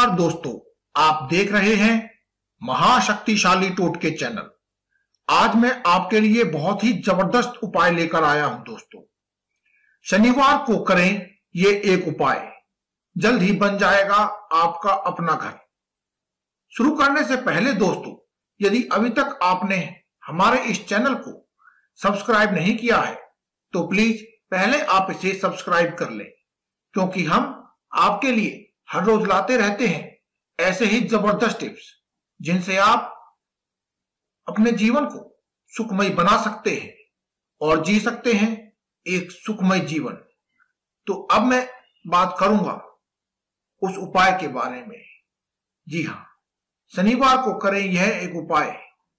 नमस्कार दोस्तों, आप देख रहे हैं महाशक्तिशाली टोटके चैनल। आज मैं आपके लिए बहुत ही जबरदस्त उपाय लेकर आया हूं दोस्तों। शनिवार को करें ये एक उपाय, जल्द ही बन जाएगा आपका अपना घर। शुरू करने से पहले दोस्तों, यदि अभी तक आपने हमारे इस चैनल को सब्सक्राइब नहीं किया है तो प्लीज पहले आप इसे सब्सक्राइब कर लें, क्योंकि हम आपके लिए हर रोज लाते रहते हैं ऐसे ही जबरदस्त टिप्स जिनसे आप अपने जीवन को सुखमय बना सकते हैं और जी सकते हैं एक सुखमय जीवन। तो अब मैं बात करूंगा उस उपाय के बारे में। जी हाँ, शनिवार को करें यह एक उपाय,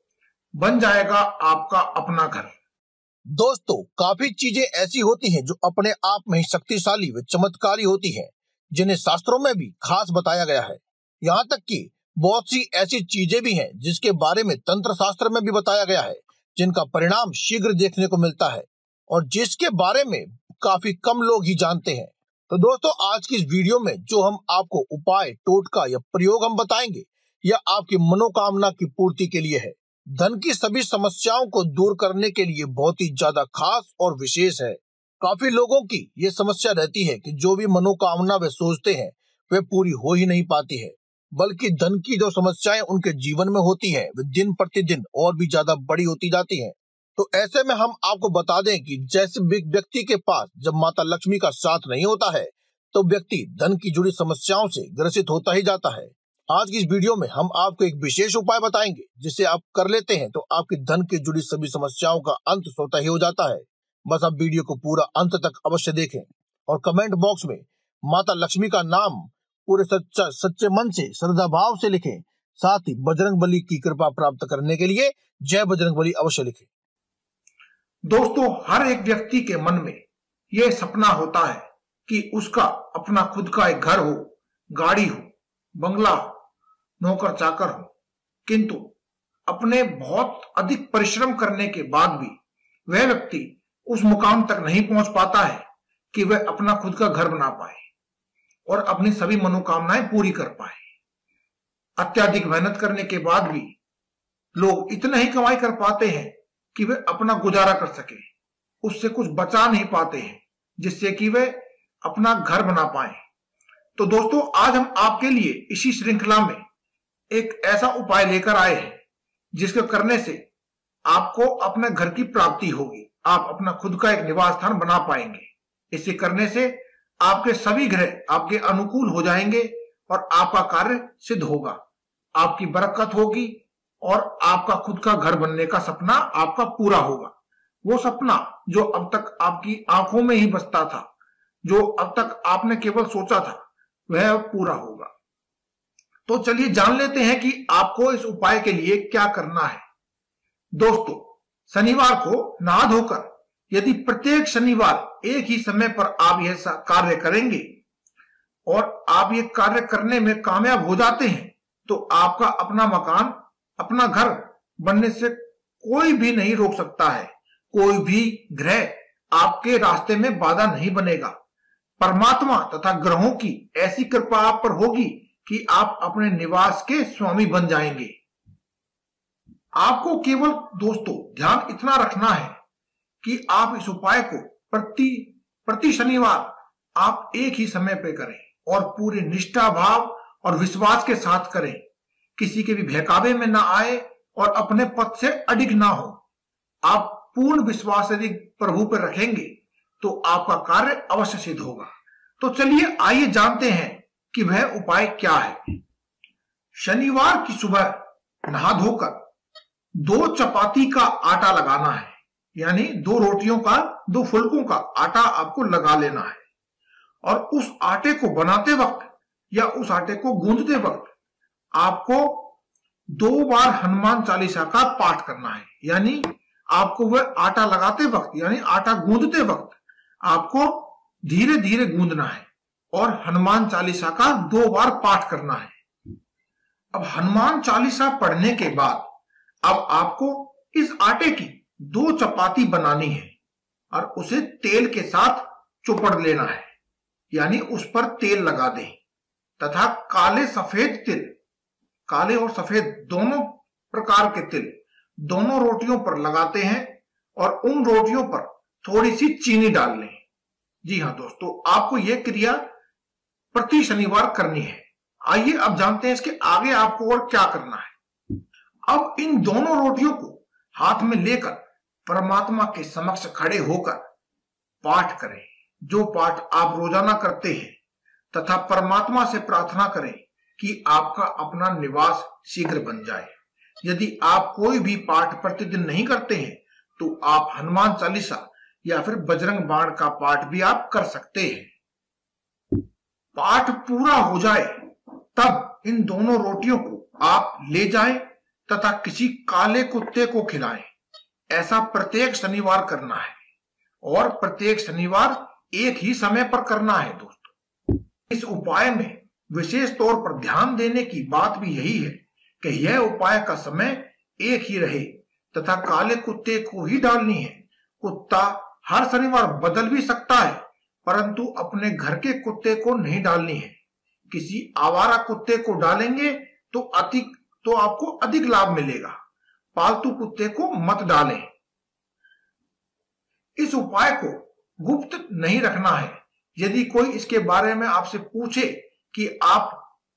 बन जाएगा आपका अपना घर। दोस्तों, काफी चीजें ऐसी होती हैं जो अपने आप में ही शक्तिशाली व चमत्कारी होती हैं, जिन्हें शास्त्रों में भी खास बताया गया है। यहाँ तक कि बहुत सी ऐसी चीजें भी हैं जिसके बारे में तंत्र शास्त्र में भी बताया गया है, जिनका परिणाम शीघ्र देखने को मिलता है और जिसके बारे में काफी कम लोग ही जानते हैं। तो दोस्तों, आज की इस वीडियो में जो हम आपको उपाय, टोटका या प्रयोग हम बताएंगे, यह आपकी मनोकामना की पूर्ति के लिए है। धन की सभी समस्याओं को दूर करने के लिए बहुत ही ज्यादा खास और विशेष है। काफी लोगों की ये समस्या रहती है कि जो भी मनोकामना वे सोचते हैं वे पूरी हो ही नहीं पाती है, बल्कि धन की जो समस्याएं उनके जीवन में होती है वे दिन प्रतिदिन और भी ज्यादा बड़ी होती जाती हैं। तो ऐसे में हम आपको बता दें कि जैसे व्यक्ति के पास जब माता लक्ष्मी का साथ नहीं होता है तो व्यक्ति धन की जुड़ी समस्याओं से ग्रसित होता ही जाता है। आज की इस वीडियो में हम आपको एक विशेष उपाय बताएंगे, जिसे आप कर लेते हैं तो आपकी धन की जुड़ी सभी समस्याओं का अंत स्वतः ही हो जाता है। बस आप वीडियो को पूरा अंत तक अवश्य देखें और कमेंट बॉक्स में माता लक्ष्मी का नाम पूरे सच्चे मन से, श्रद्धा भाव से लिखें। साथ ही बजरंगबली की कृपा प्राप्त करने के लिए जय बजरंगबली अवश्य लिखें। दोस्तों, हर एक व्यक्ति के मन में यह सपना होता है कि उसका अपना खुद का एक घर हो, गाड़ी हो, बंगला हो, नौकर चाकर हो, किंतु अपने बहुत अधिक परिश्रम करने के बाद भी वह व्यक्ति उस मुकाम तक नहीं पहुंच पाता है कि वह अपना खुद का घर बना पाए और अपनी सभी मनोकामनाएं पूरी कर पाए। अत्यधिक मेहनत करने के बाद भी लोग इतना ही कमाई कर पाते हैं कि वे अपना गुजारा कर सके, उससे कुछ बचा नहीं पाते हैं जिससे कि वे अपना घर बना पाए। तो दोस्तों, आज हम आपके लिए इसी श्रृंखला में एक ऐसा उपाय लेकर आए हैं जिसके करने से आपको अपने घर की प्राप्ति होगी, आप अपना खुद का एक निवास स्थान बना पाएंगे। इसे करने से आपके सभी ग्रह आपके अनुकूल हो जाएंगे और आपका कार्य सिद्ध होगा, आपकी बरकत होगी और आपका खुद का घर बनने का सपना आपका पूरा होगा। वो सपना जो अब तक आपकी आंखों में ही बसता था, जो अब तक आपने केवल सोचा था, वह पूरा होगा। तो चलिए जान लेते हैं कि आपको इस उपाय के लिए क्या करना है। दोस्तों, शनिवार को नहा धोकर यदि प्रत्येक शनिवार एक ही समय पर आप यह कार्य करेंगे और आप ये कार्य करने में कामयाब हो जाते हैं तो आपका अपना मकान, अपना घर बनने से कोई भी नहीं रोक सकता है। कोई भी ग्रह आपके रास्ते में बाधा नहीं बनेगा। परमात्मा तथा ग्रहों की ऐसी कृपा आप पर होगी कि आप अपने निवास के स्वामी बन जाएंगे। आपको केवल दोस्तों ध्यान इतना रखना है कि आप इस उपाय को प्रति शनिवार आप एक ही समय पे करें और पूरे निष्ठा भाव और विश्वास के साथ करें। किसी के भी बहकावे में ना आए और अपने पथ से अडिग ना हो। आप पूर्ण विश्वास यदि प्रभु पर रखेंगे तो आपका कार्य अवश्य सिद्ध होगा। तो चलिए आइए जानते हैं कि वह उपाय क्या है। शनिवार की सुबह नहा धोकर 2 चपाती का आटा लगाना है, यानी 2 रोटियों का, 2 फुलकों का आटा आपको लगा लेना है और उस आटे को बनाते वक्त या उस आटे को गूंदते वक्त आपको 2 बार हनुमान चालीसा का पाठ करना है। यानी आपको वह आटा लगाते वक्त, यानी आटा गूंदते वक्त आपको धीरे धीरे गूंदना है और हनुमान चालीसा का 2 बार पाठ करना है। अब हनुमान चालीसा पढ़ने के बाद अब आपको इस आटे की 2 चपाती बनानी है और उसे तेल के साथ चुपड़ लेना है, यानी उस पर तेल लगा दें तथा काले सफेद तिल, काले और सफेद दोनों प्रकार के तिल दोनों रोटियों पर लगाते हैं और उन रोटियों पर थोड़ी सी चीनी डाल लें। जी हाँ दोस्तों, आपको यह क्रिया प्रति शनिवार करनी है। आइए अब जानते हैं इसके आगे आपको और क्या करना है। अब इन दोनों रोटियों को हाथ में लेकर परमात्मा के समक्ष खड़े होकर पाठ करें, जो पाठ आप रोजाना करते हैं, तथा परमात्मा से प्रार्थना करें कि आपका अपना निवास शीघ्र बन जाए। यदि आप कोई भी पाठ प्रतिदिन नहीं करते हैं तो आप हनुमान चालीसा या फिर बजरंग बाण का पाठ भी आप कर सकते हैं। पाठ पूरा हो जाए तब इन दोनों रोटियों को आप ले जाएं तथा किसी काले कुत्ते को खिलाएं। ऐसा प्रत्येक शनिवार करना है और प्रत्येक शनिवार एक ही समय पर करना है दोस्तों। इस उपाय में विशेष तौर पर ध्यान देने की बात भी यही है कि यह उपाय का समय एक ही रहे तथा काले कुत्ते को ही डालनी है। कुत्ता हर शनिवार बदल भी सकता है, परंतु अपने घर के कुत्ते को नहीं डालनी है। किसी आवारा कुत्ते को डालेंगे तो आपको अधिक लाभ मिलेगा। पालतू कुत्ते को मत डालें। इस उपाय को गुप्त नहीं रखना है। यदि कोई इसके बारे में आपसे पूछे कि आप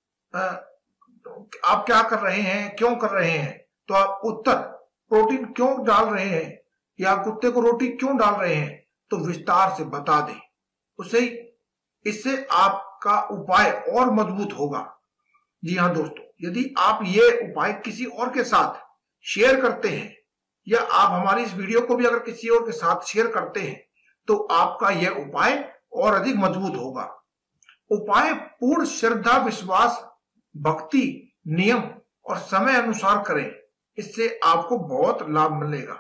क्या कर रहे हैं, क्यों कर रहे हैं, तो आप उत्तर प्रोटीन क्यों डाल रहे हैं या कुत्ते को रोटी क्यों डाल रहे हैं तो विस्तार से बता दें उसे। इससे आपका उपाय और मजबूत होगा। जी हाँ दोस्तों, यदि आप ये उपाय किसी और के साथ शेयर करते हैं या आप हमारी इस वीडियो को भी अगर किसी और के साथ शेयर करते हैं तो आपका यह उपाय और अधिक मजबूत होगा। उपाय पूर्ण श्रद्धा, विश्वास, भक्ति, नियम और समय अनुसार करें। इससे आपको बहुत लाभ मिलेगा।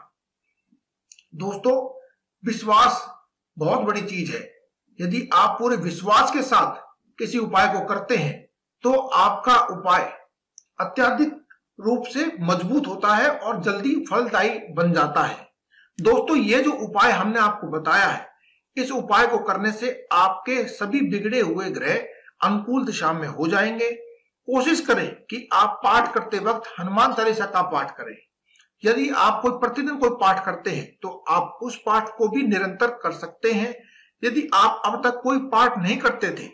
दोस्तों, विश्वास बहुत बड़ी चीज है। यदि आप पूरे विश्वास के साथ किसी उपाय को करते हैं तो आपका उपाय अत्यधिक रूप से मजबूत होता है और जल्दी फलदायी बन जाता है। दोस्तों, ये जो उपाय हमने आपको बताया है, इस उपाय को करने से आपके सभी बिगड़े हुए ग्रह अनुकूल दिशा में हो जाएंगे। कोशिश करें कि आप पाठ करते वक्त हनुमान चालीसा का पाठ करें। यदि आप प्रतिदिन कोई पाठ करते हैं तो आप उस पाठ को भी निरंतर कर सकते हैं। यदि आप अब तक कोई पाठ नहीं करते थे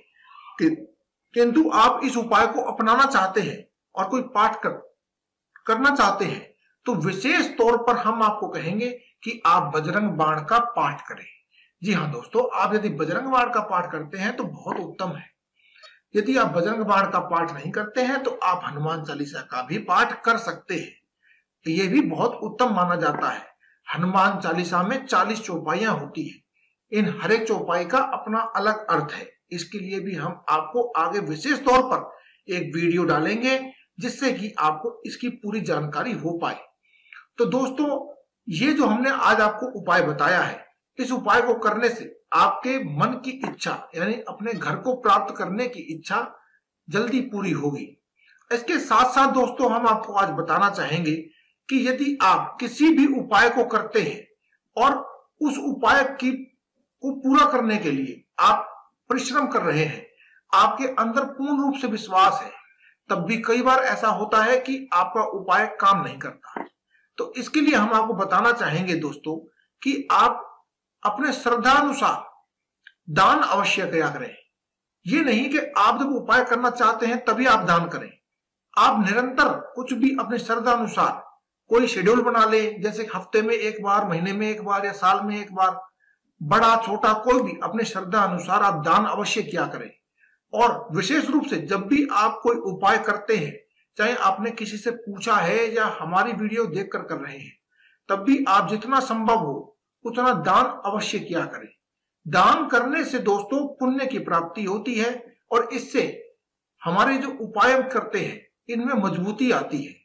किंतु आप इस उपाय को अपनाना चाहते हैं और कोई पाठ करना चाहते हैं तो विशेष तौर पर हम आपको कहेंगे कि आप बजरंग बाण का पाठ करें। जी हाँ दोस्तों, आप यदि बजरंग बाण का पाठ करते हैं तो बहुत उत्तम है। यदि आप बजरंग बाण का पाठ नहीं करते हैं तो आप हनुमान चालीसा का भी पाठ कर सकते हैं। तो यह भी बहुत उत्तम माना जाता है। हनुमान चालीसा में 40 चौपाइयां होती है। इन हर एक चौपाई का अपना अलग अर्थ है। इसके लिए भी हम आपको आगे विशेष तौर पर एक वीडियो डालेंगे जिससे कि आपको इसकी पूरी जानकारी हो पाए। तो दोस्तों, ये जो हमने आज आपको उपाय बताया है, इस उपाय को करने से आपके मन की इच्छा यानी अपने घर को प्राप्त करने की इच्छा जल्दी पूरी होगी। इसके साथ साथ दोस्तों, हम आपको आज बताना चाहेंगे कि यदि आप किसी भी उपाय को करते हैं और उस उपाय को पूरा करने के लिए आप परिश्रम कर रहे हैं, आपके अंदर पूर्ण रूप से विश्वास है, तब भी कई बार ऐसा होता है कि आपका उपाय काम नहीं करता। तो इसके लिए हम आपको बताना चाहेंगे दोस्तों कि आप अपने श्रद्धा अनुसार दान अवश्य किया करें। ये नहीं कि आप जब उपाय करना चाहते हैं तभी आप दान करें। आप निरंतर कुछ भी अपने श्रद्धा अनुसार कोई शेड्यूल बना ले, जैसे हफ्ते में एक बार, महीने में एक बार या साल में एक बार, बड़ा छोटा कोई भी अपने श्रद्धा अनुसार आप दान अवश्य किया करें। और विशेष रूप से जब भी आप कोई उपाय करते हैं, चाहे आपने किसी से पूछा है या हमारी वीडियो देखकर कर रहे हैं, तब भी आप जितना संभव हो उतना दान अवश्य किया करें। दान करने से दोस्तों पुण्य की प्राप्ति होती है और इससे हमारे जो उपाय करते हैं इनमें मजबूती आती है।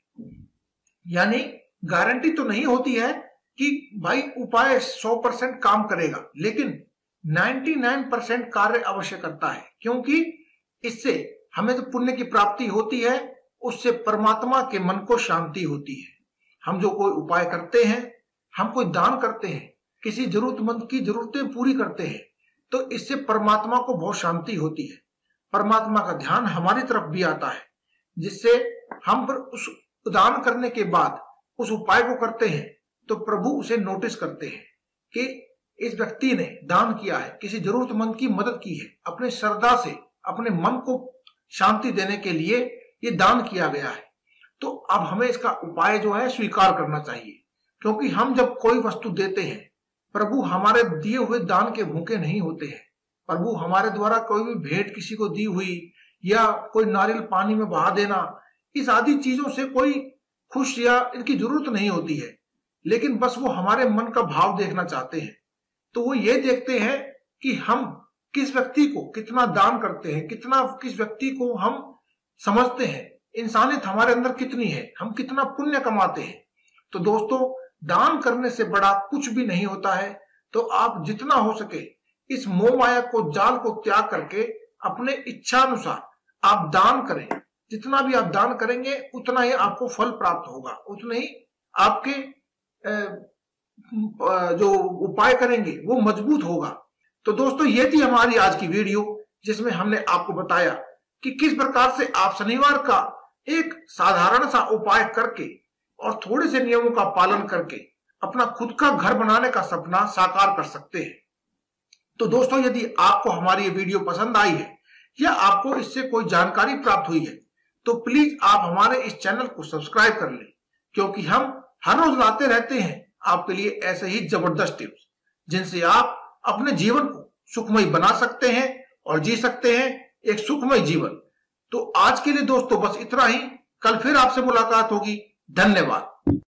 यानी गारंटी तो नहीं होती है कि भाई उपाय 100% काम करेगा, लेकिन 99% कार्य अवश्य करता है, क्योंकि इससे हमें जो पुण्य की प्राप्ति होती है उससे परमात्मा के मन को शांति होती है। हम जो कोई उपाय करते हैं, हम कोई दान करते हैं, किसी जरूरतमंद की जरूरतें पूरी करते हैं, तो इससे परमात्मा को बहुत शांति होती है। परमात्मा का ध्यान हमारी तरफ भी आता है, जिससे हम पर उस दान करने के बाद उस उपाय को करते हैं तो प्रभु उसे नोटिस करते हैं कि इस व्यक्ति ने दान किया है, किसी जरूरतमंद की मदद की है, अपने श्रद्धा से अपने मन को शांति देने के लिए ये दान किया गया है। तो अब हमें इसका उपाय जो है स्वीकार करना चाहिए, क्योंकि हम जब कोई वस्तु देते हैं, प्रभु हमारे दिए हुए दान के भूखे नहीं होते हैं। प्रभु हमारे द्वारा कोई भी भेंट किसी को दी हुई या कोई नारियल पानी में बहा देना, इस आदि चीजों से कोई खुश या इनकी जरूरत नहीं होती है, लेकिन बस वो हमारे मन का भाव देखना चाहते हैं। तो वो ये देखते हैं कि हम किस व्यक्ति को कितना दान करते हैं, किस व्यक्ति को हम समझते हैं, इंसानियत हमारे अंदर कितनी है, हम कितना पुण्य कमाते हैं। तो दोस्तों, दान करने से बड़ा कुछ भी नहीं होता है। तो आप जितना हो सके इस मोह माया को, जाल को त्याग करके अपने इच्छा अनुसार आप दान करें। जितना भी आप दान करेंगे उतना ही आपको फल प्राप्त होगा, उतने ही आपके जो उपाय करेंगे वो मजबूत होगा। तो दोस्तों, ये थी हमारी आज की वीडियो, जिसमें हमने आपको बताया कि किस प्रकार से आप शनिवार का एक साधारण सा उपाय करके और थोड़े से नियमों का पालन करके अपना खुद का घर बनाने का सपना साकार कर सकते हैं। तो दोस्तों, यदि आपको हमारी ये वीडियो पसंद आई है या आपको इससे कोई जानकारी प्राप्त हुई है तो प्लीज आप हमारे इस चैनल को सब्सक्राइब कर लें, क्योंकि हम हर रोज लाते रहते हैं आपके लिए ऐसे ही जबरदस्त टिप्स, जिनसे आप अपने जीवन को सुखमय बना सकते हैं और जी सकते हैं एक सुखमय जीवन। तो आज के लिए दोस्तों बस इतना ही। कल फिर आपसे मुलाकात होगी। धन्यवाद।